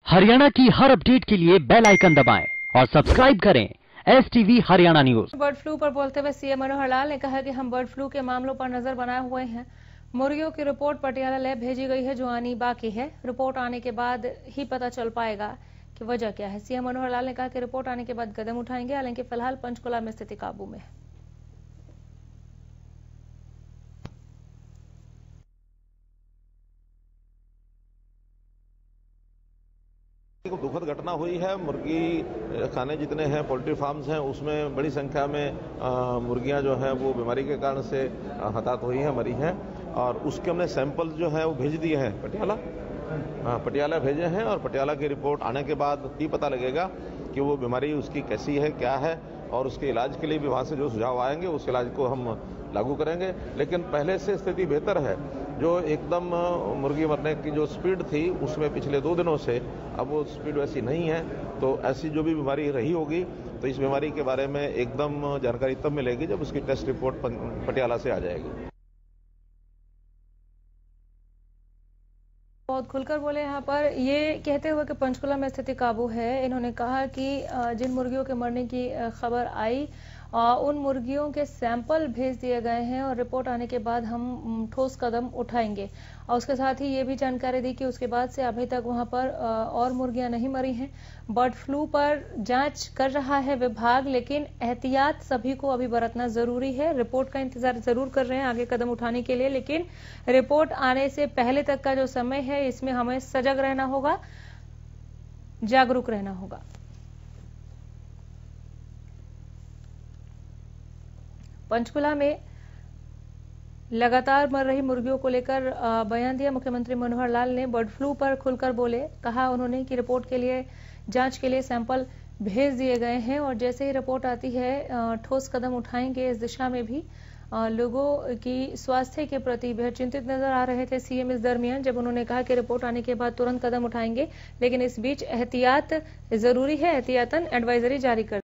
हरियाणा की हर अपडेट के लिए बेल आइकन दबाएं और सब्सक्राइब करें STV Haryana news. Bird flu पर बोलते हुए सीएम मनोहर लाल ने कहा कि हम बर्ड फ्लू के मामलों पर नजर बनाए हुए हैं। मुर्गियों की रिपोर्ट पटियाला लैब भेजी गई है जो आनी बाकी है। रिपोर्ट आने के बाद ही पता चल पाएगा कि वजह क्या है। सीएम मनोहर लाल ने कहा कि रिपोर्ट आने के बाद कदम उठाएंगे, हालांकि फिलहाल पंचकुला में स्थिति काबू में है। दुखद घटना हुई है। मुर्गी खाने जितने हैं, पोल्ट्री फार्म्स हैं, उसमें बड़ी संख्या में मुर्गियां जो हैं वो बीमारी के कारण से हताहत हुई हैं, मरी हैं, और उसके हमने सैंपल जो है वो भेज दिए हैं पटियाला भेजे हैं, और पटियाला की रिपोर्ट आने के बाद ही पता लगेगा कि वो बीमारी उसकी कैसी है, क्या है, और उसके इलाज के लिए भी वहां से जो सुझाव आएंगे उस इलाज को हम लागू करेंगे। लेकिन पहले से स्थिति बेहतर है। जो एकदम मुर्गी मरने की जो स्पीड थी उसमें पिछले 2 दिनों से अब वो स्पीड वैसी नहीं है। तो ऐसी जो भी बीमारी रही होगी तो इस बीमारी के बारे में एकदम जानकारी तब मिलेगी जब उसकी टेस्ट रिपोर्ट पटियाला से आ जाएगी। बहुत खुलकर बोले यहाँ पर, ये कहते हुए कि पंचकुला में स्थिति काबू है। इन्होंने कहा कि जिन मुर्गियों के मरने की खबर आई उन मुर्गियों के सैंपल भेज दिए गए हैं और रिपोर्ट आने के बाद हम ठोस कदम उठाएंगे। और उसके साथ ही ये भी जानकारी दी कि उसके बाद से अभी तक वहां पर और मुर्गियां नहीं मरी हैं। बर्ड फ्लू पर जांच कर रहा है विभाग, लेकिन एहतियात सभी को अभी बरतना जरूरी है। रिपोर्ट का इंतजार जरूर कर रहे हैं आगे कदम उठाने के लिए, लेकिन रिपोर्ट आने से पहले तक का जो समय है इसमें हमें सजग रहना होगा, जागरूक रहना होगा। पंचकुला में लगातार मर रही मुर्गियों को लेकर बयान दिया मुख्यमंत्री मनोहर लाल ने। बर्ड फ्लू पर खुलकर बोले, कहा उन्होंने कि रिपोर्ट के लिए जांच के लिए सैंपल भेज दिए गए हैं और जैसे ही रिपोर्ट आती है ठोस कदम उठाएंगे इस दिशा में भी। लोगों की स्वास्थ्य के प्रति बेहद चिंतित नजर आ रहे थे सीएम इस दरमियान, जब उन्होंने कहा कि रिपोर्ट आने के बाद तुरंत कदम उठाएंगे, लेकिन इस बीच एहतियात जरूरी है। एहतियातन एडवाइजरी जारी कर